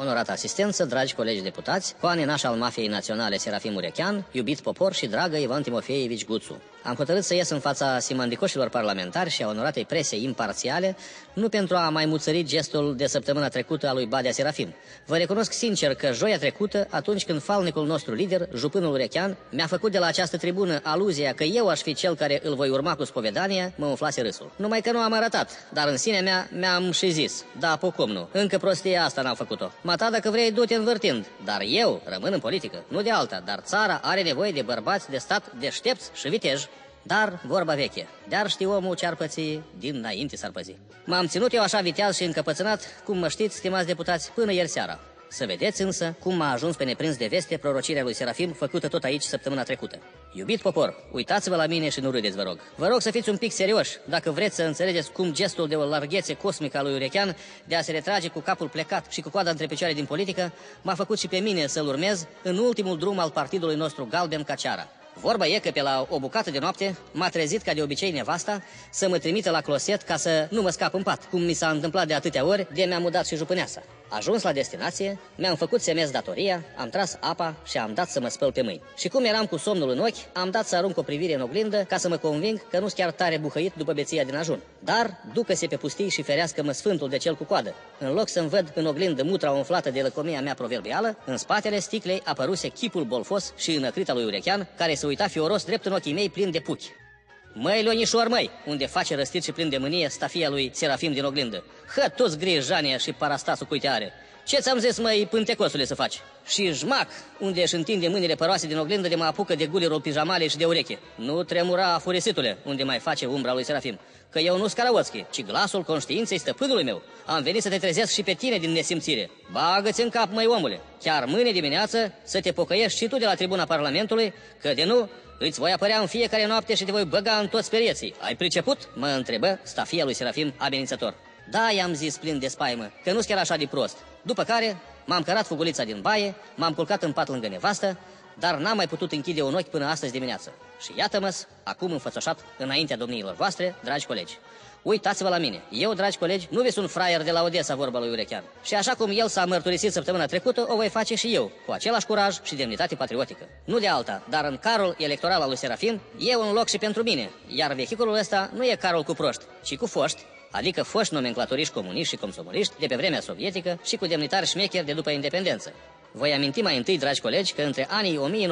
Onorată asistență, dragi colegi deputați, Coane naș al mafiei naționale Serafim Urechean, iubit popor și dragă Ivan Timofeievici Guțu. Am hotărât să ies în fața simandicoșilor parlamentari și a onoratei prese imparțiale, nu pentru a mai muțări gestul de săptămâna trecută al lui Badea Serafim. Vă recunosc sincer că joia trecută, atunci când falnicul nostru lider, jupânul Urechean, mi-a făcut de la această tribună aluzia că eu aș fi cel care îl voi urma cu spovedania, mă umflase râsul. Numai că nu am arătat, dar în sinea mi-am și zis, da, pocum nu, încă prostia asta n-am făcut-o. Mata, dacă vrei, du-te învârtind, dar eu rămân în politică, nu de alta, dar țara are nevoie de bărbați de stat deștepți și viteji. Dar, vorba veche, de-ar ști omul ce-ar păți, dinainte s-ar păzi. M-am ținut eu așa viteaz și încăpățânat, cum mă știți, stimați deputați, până ieri seara. Să vedeți însă cum m-a ajuns pe neprins de veste prorocirea lui Serafim, făcută tot aici săptămâna trecută. Iubit popor, uitați-vă la mine și nu râdeți, vă rog. Vă rog să fiți un pic serioși, dacă vreți să înțelegeți cum gestul de o larghețe cosmică a lui Urechean, de a se retrage cu capul plecat și cu coada între picioare din politică, m-a făcut și pe mine să-l urmez în ultimul drum al partidului nostru galben ca ceara. Vorba e că pe la o bucată de noapte m-a trezit ca de obicei nevasta să mă trimită la closet ca să nu mă scap în pat, cum mi s-a întâmplat de atâtea ori de mi-a mudat și jupâneasa. Ajuns la destinație, mi-am făcut semnez datoria, am tras apa și am dat să mă spăl pe mâini. Și cum eram cu somnul în ochi, am dat să arunc o privire în oglindă ca să mă conving că nu-s chiar tare buhăit după beția din ajun. Dar ducă-se pe pustii și ferească-mă sfântul de cel cu coadă. În loc să-mi văd în oglindă mutra umflată de lăcomia mea proverbială, în spatele sticlei apăruse chipul bolfos și înăcrit al lui Urechean, care se uita fioros drept în ochii mei plin de puchi. Măi, Leonișor, măi, unde face răstit și plin de mânie stafia lui Serafim din oglindă. Hă, toți grijania și parastasul cuite are. Ce ți-am zis, măi, pântecosule, să faci? Și jmac, unde își întinde mâinile păroase din oglindă de mă apucă de gulerul pijamale și de ureche. Nu tremura, furisitule, unde mai face umbra lui Serafim. Că eu nu-s Karaotski, ci glasul conștiinței stăpânului meu. Am venit să te trezesc și pe tine din nesimțire. Bagă-ți în cap, măi, omule, chiar mâine dimineață să te pocăiești și tu de la tribuna Parlamentului, că de nu îți voi apărea în fiecare noapte și te voi băga în toți perieții. Ai priceput? Mă întrebă stafia lui Serafim amenințător. Da, i-am zis plin de spaimă, că nu-s chiar așa de prost. După care m-am cărat fugulița din baie, m-am culcat în pat lângă nevastă, dar n-am mai putut închide un ochi până astăzi dimineață. Și iată-mă acum înfățoșat înaintea domniilor voastre, dragi colegi. Uitați-vă la mine. Eu, dragi colegi, nu vi sunt fraier de la Odessa, vorba lui Urechean. Și așa cum el s-a mărturisit săptămâna trecută, o voi face și eu, cu același curaj și demnitate patriotică. Nu de alta, dar în carul electoral al lui Serafim e un loc și pentru mine, iar vehiculul ăsta nu e carul cu proști, ci cu foști, adică foști nomenclatoriști comuniști și comsomoliști de pe vremea sovietică și cu demnitari șmecheri de după independență. Voi aminti mai întâi, dragi colegi, că între anii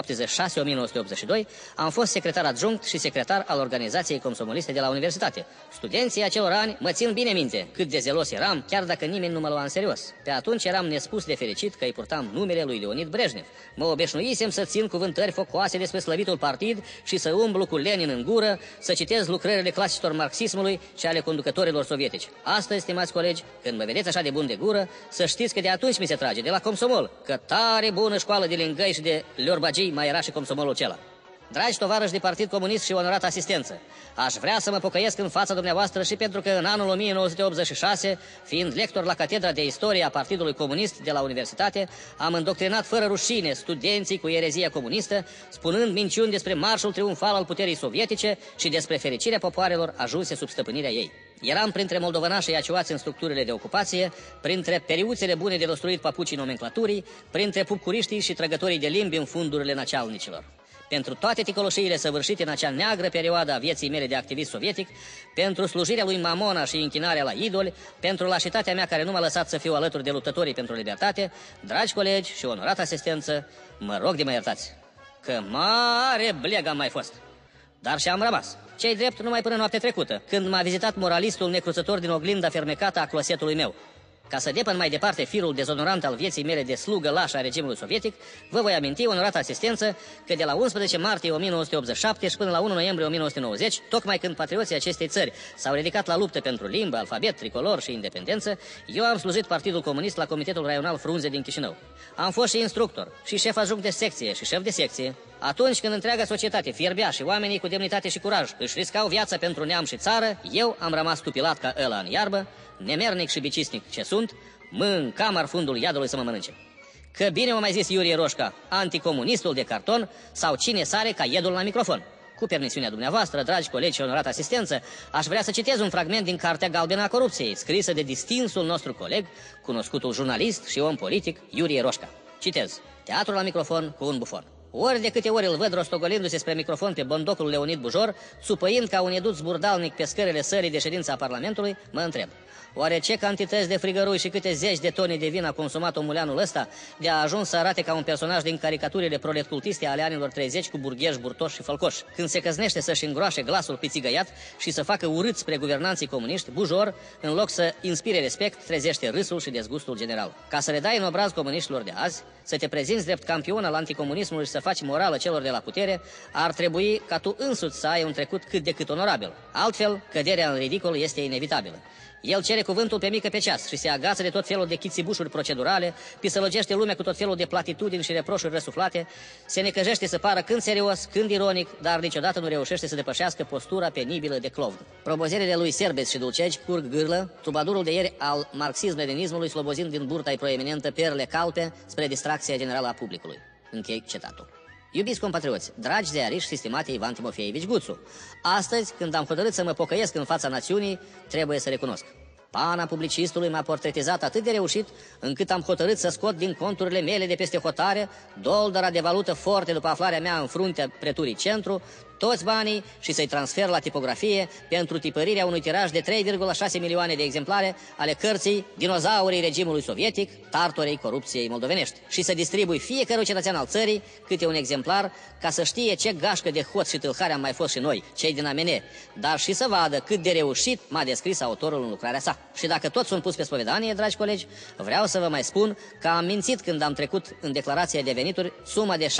1976-1982 am fost secretar adjunct și secretar al organizației comsomoliste de la universitate. Studenții acelor ani mă țin bine minte cât de zelos eram, chiar dacă nimeni nu mă lua în serios. Pe atunci eram nespus de fericit că îi purtam numele lui Leonid Brejnev. Mă obișnuisem să țin cuvântări focoase despre slăvitul partid și să umblu cu Lenin în gură, să citez lucrările clasicilor marxismului și ale conducătorilor sovietici. Astăzi, stimați colegi, când mă vedeți așa de bun de gură, să știți că de atunci mi se trage, de la Comsomol, că tare bună școală de lingăi și de leorbagii mai era și comsomolul acela. Dragi tovarăși de Partid Comunist și onorată asistență, aș vrea să mă pocăiesc în fața dumneavoastră și pentru că în anul 1986, fiind lector la Catedra de Istorie a Partidului Comunist de la Universitate, am îndoctrinat fără rușine studenții cu erezia comunistă, spunând minciuni despre marșul triumfal al puterii sovietice și despre fericirea popoarelor ajunse sub stăpânirea ei. Eram printre moldovănașii aciuați în structurile de ocupație, printre periuțele bune de rostruit papucii nomenclaturii, printre pupcuriștii și trăgătorii de limbi în fundurile nacealnicilor. Pentru toate ticoloșiile săvârșite în acea neagră perioadă a vieții mele de activist sovietic, pentru slujirea lui Mamona și închinarea la idoli, pentru lașitatea mea care nu m-a lăsat să fiu alături de luptătorii pentru libertate, dragi colegi și onorată asistență, mă rog de mă iertați, că mare bleg am mai fost. Dar și am rămas. Ce-i drept numai până noapte trecută, când m-a vizitat moralistul necruțător din oglinda fermecată a closetului meu. Ca să depăn mai departe firul dezonorant al vieții mele de slugă lașă a regimului sovietic, vă voi aminti, onorată asistență, că de la 11 martie 1987 și până la 1 noiembrie 1990, tocmai când patrioții acestei țări s-au ridicat la luptă pentru limbă, alfabet, tricolor și independență, eu am slujit Partidul Comunist la Comitetul Raional Frunze din Chișinău. Am fost și instructor, și șef adjunct de secție, și șef de secție. Atunci când întreaga societate fierbea și oamenii cu demnitate și curaj își riscau viața pentru neam și țară, eu am rămas stupilat ca ăla în iarbă, nemernic și bicisnic ce sunt, mă încam ar fundul iadului să mă mănânce. Că bine m-a mai zis Iurie Roșca, anticomunistul de carton, sau cine sare ca iedul la microfon. Cu permisiunea dumneavoastră, dragi colegi și onorată asistență, aș vrea să citez un fragment din Cartea Galbenă a Corupției, scrisă de distinsul nostru coleg, cunoscutul jurnalist și om politic, Iurie Roșca. Citez. Teatru la microfon cu un bufon. Ori de câte ori îl văd rostogolindu-se spre microfon pe bondocul Leonid Bujor, supăind ca un edut zburdalnic pe scările sălii de ședință a Parlamentului, mă întreb. Oare ce cantități de frigărui și câte zeci de tone de vin a consumat omuleanul ăsta de a ajuns să arate ca un personaj din caricaturile proletcultiste ale anilor 30 cu burgheși, burtoși și fălcoși? Când se căznește să-și îngroașe glasul pițigăiat și să facă urât spre guvernanții comuniști, Bujor, în loc să inspire respect, trezește râsul și dezgustul general. Ca să le dai în obraz comuniștilor de azi, să te prezinți drept campion al anticomunismului și să faci morală celor de la putere, ar trebui ca tu însuți să ai un trecut cât de cât onorabil. Altfel, căderea în ridicol este inevitabilă. El cere cuvântul pe mică pe ceas și se agață de tot felul de chițibușuri procedurale, pisălăgește lumea cu tot felul de platitudini și reproșuri răsuflate, se necăjește să pară când serios, când ironic, dar niciodată nu reușește să depășească postura penibilă de clovn. Probozierile lui Serbes și Dulcegi curg gârlă, trubadurul de ieri al marxism-leninismului slobozind din burta-i proeminentă perle calpe spre distracția generală a publicului. Închei citatul. Iubiți compatrioți, dragi ziariști și stimate Ivan Timofeevici Guțu, astăzi, când am hotărât să mă pocăiesc în fața națiunii, trebuie să recunosc. Pana publicistului m-a portretizat atât de reușit, încât am hotărât să scot din conturile mele de peste hotare $1 de valută forte după aflarea mea în fruntea preturii centru, toți banii și să-i transfer la tipografie pentru tipărirea unui tiraj de 3,6 milioane de exemplare ale cărții Dinozaurii regimului sovietic, tartorei corupției moldovenești și să distribui fiecărui cetățean al țării câte un exemplar ca să știe ce gașcă de hoț și tâlhare am mai fost și noi, cei din AMN, dar și să vadă cât de reușit m-a descris autorul în lucrarea sa. Și dacă toți sunt pus pe spovedanie, dragi colegi, vreau să vă mai spun că am mințit când am trecut în declarația de venituri suma de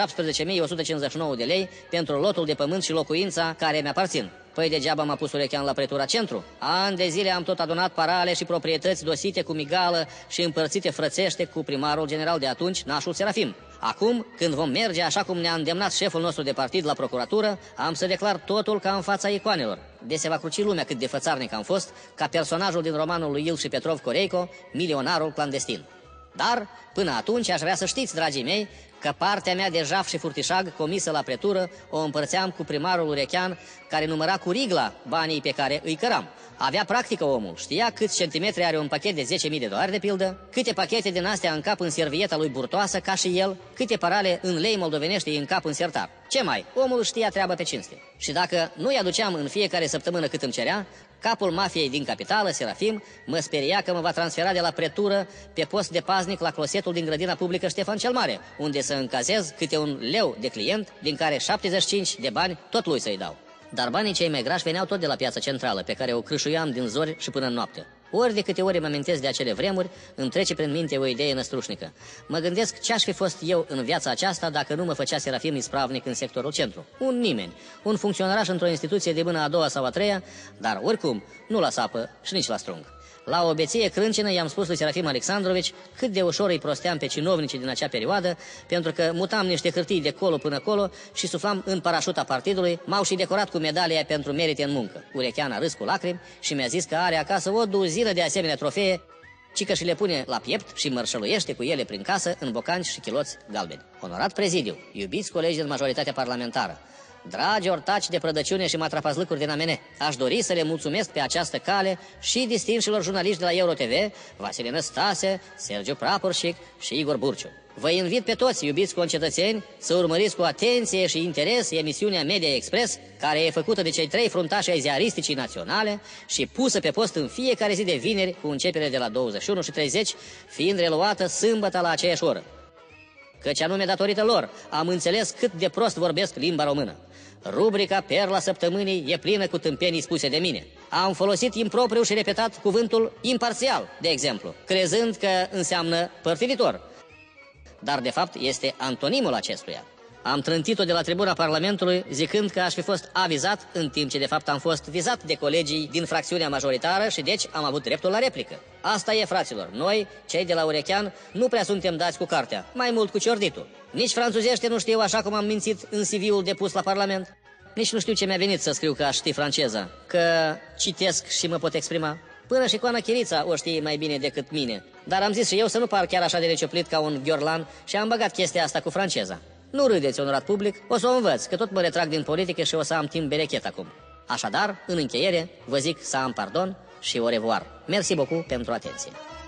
17.159 de lei pentru lotul de pământ și locuința care mi-aparțin. Păi degeaba m-a pus Urechean la pretura centru. Ani de zile am tot adunat parale și proprietăți dosite cu migală și împărțite frățește cu primarul general de atunci, Nașul Serafim. Acum, când vom merge așa cum ne-a îndemnat șeful nostru de partid la procuratură, am să declar totul ca în fața icoanelor. De se va cruci lumea cât de fățarnic am fost, ca personajul din romanul lui Il și Petrov Coreico, milionarul clandestin. Dar, până atunci, aș vrea să știți, dragii mei, că partea mea de jaf și furtișag comisă la pretură o împărțeam cu primarul Urechean, care număra cu rigla banii pe care îi căram. Avea practică omul, știa câți centimetri are un pachet de $10.000 de pildă, câte pachete din astea încap în servieta lui burtoasă ca și el, câte parale în lei moldovenești îi încap în sertar. Ce mai? Omul știa treaba pe cinste. Și dacă nu-i aduceam în fiecare săptămână cât îmi cerea, capul mafiei din capitală, Serafim, mă speria că mă va transfera de la pretură pe post de paznic la closetul din grădina publică Ștefan cel Mare, unde să încazez câte un leu de client, din care 75 de bani tot lui să-i dau. Dar banii cei mai grași veneau tot de la piața centrală, pe care o crâșuiam din zori și până în noapte. Ori de câte ori mă amintesc de acele vremuri, îmi trece prin minte o idee năstrușnică. Mă gândesc ce-aș fi fost eu în viața aceasta dacă nu mă făcea Serafim ispravnic în sectorul centru. Un nimeni, un funcționaraș într-o instituție de mână a doua sau a treia, dar oricum nu la sapă și nici la strung. La o beție crâncenă i-am spus lui Serafim Alexandrovici cât de ușor îi prosteam pe cinovnicii din acea perioadă, pentru că mutam niște hârtii de colo până colo și suflam în parașuta partidului, m-au și decorat cu medalia pentru merite în muncă. Urechean a râs cu lacrimi și mi-a zis că are acasă o duzină de asemenea trofee, ci că și le pune la piept și mărșăluiește cu ele prin casă în bocanci și chiloți galbeni. Onorat prezidiu, iubiți colegi din majoritatea parlamentară, dragi ortaci de prădăciune și matrapazlâcuri din AMN, aș dori să le mulțumesc pe această cale și distinșilor jurnaliști de la EuroTV, Vasile Năstase, Sergiu Praporșic și Igor Burciu. Vă invit pe toți, iubiți concetățeni, să urmăriți cu atenție și interes emisiunea Media Express, care e făcută de cei 3 fruntași ai ziaristicii naționale și pusă pe post în fiecare zi de vineri, cu începere de la 21:30, fiind reluată sâmbătă la aceeași oră. Căci anume datorită lor am înțeles cât de prost vorbesc limba română. Rubrica Perla Săptămânii e plină cu tâmpenii spuse de mine. Am folosit impropriu și repetat cuvântul imparțial, de exemplu, crezând că înseamnă părtinitor, dar de fapt este antonimul acestuia. Am trântit-o de la tribuna Parlamentului zicând că aș fi fost avizat, în timp ce de fapt am fost vizat de colegii din fracțiunea majoritară și deci am avut dreptul la replică. Asta e, fraților, noi, cei de la Urechean, nu prea suntem dați cu cartea, mai mult cu ciorditul. Nici franțuzește nu știu, așa cum am mințit în CV-ul depus la Parlament. Nici nu știu ce mi-a venit să scriu că aș ști franceza, că citesc și mă pot exprima. Până și Coana Chirița o știe mai bine decât mine. Dar am zis și eu să nu par chiar așa de recioplit ca un ghiorlan și am băgat chestia asta cu franceza. Nu râdeți, onorat public, o să o învăț, că tot mă retrag din politică și o să am timp berechet acum. Așadar, în încheiere, vă zic să am pardon și au revoir. Merci beaucoup pentru atenție.